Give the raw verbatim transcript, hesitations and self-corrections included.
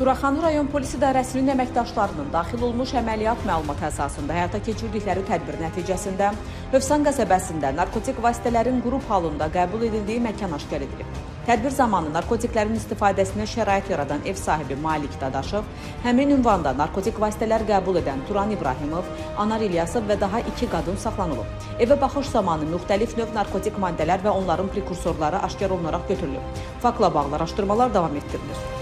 Suraxanı rayon polis idarəsinin əməkdaşlarının daxil olmuş əməliyyat məlumat əsasında həyata keçirdikləri tədbir nəticəsində Hövsan qəsəbəsində narkotik vasitələrin qrup halında qəbul edildiyi məkan aşkar edilib. Tədbir zamanı narkotiklərin istifadəsinə şərait yaradan ev sahibi Malik Dadaşov, həmin ünvanda narkotik vasitələr qəbul edən Turan İbrahimov, Anar İlyasov və daha iki qadın saxlanılıb. Evə baxış zamanı müxtəlif növ narkotik maddələr və onların prekursorları aşkar olunaraq götürülüb. Faktla bağlı araşdırmalar davam etdirilir.